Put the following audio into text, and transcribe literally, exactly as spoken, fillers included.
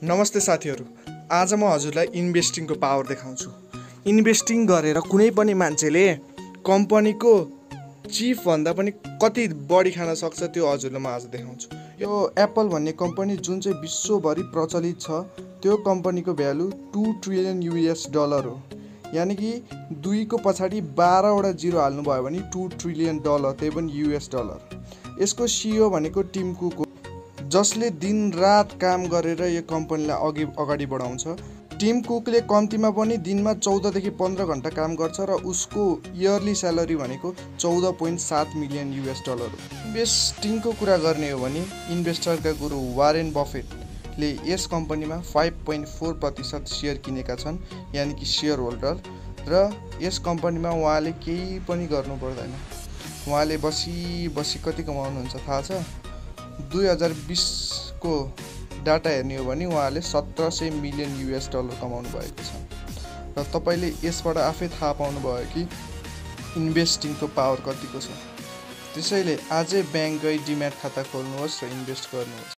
नमस्ते साथीहरु, आज म हजुरलाई इन्भेस्टिङको पावर देखाउँछु। इन्भेस्टिङ गरेर कुनै पनि मान्छेले कम्पनीको चिफ भन्दा पनि कति बढी खान सक्छ त्यो हजुरलाई म आज देखाउँछु। यो एप्पल भन्ने कम्पनी जुन चाहिँ विश्वभरि प्रचलित छ, त्यो कम्पनीको value two trillion US dollar हो। यानी कि दुई को पछाडि बाह्र वटा जिरो हाल्नु भयो भने टू ट्रिलियन डलर, त्यही पनि युएस डलर। यसको सिइओ भनेको टिम कुक हो, जसले दिन रात काम गरेर यो कम्पनीलाई अघि अगाडि बढाउँछ। टिम कुकले कम्तीमा पनि दिनमा चौध देखि पन्ध्र घण्टा काम गर्छ र उसको इयरली स्यालेरी भनेको चौध पोइन्ट सात मिलियन युएस डलर हो। इन्भेस्टिङको कुरा गर्ने हो भने इन्भेस्टरका गुरु वारेन बफेटले यस कम्पनीमा फाइभ पोइन्ट फोर प्रतिशत सेयर किनेका छन्, यानि कि सेयर होल्डर। र यस कम्पनीमा उहाँले केही पनि गर्नु पर्दैन। उहाँले बसी बसी कति कमाउनुहुन्छ थाहा छ? दुई हजार बिसको डाटा हेर्ने हो भने उहाँले सत्र सय मिलियन युएस डलर कमाउनु भएको छ। र तपाईँले यसबाट आफै थाहा पाउनुभयो कि इन्भेस्टिङको पावर कतिको छ। त्यसैले आजै ब्याङ्क गई डिम्याट खाता खोल्नुहोस् र इन्भेस्ट गर्नुहोस्।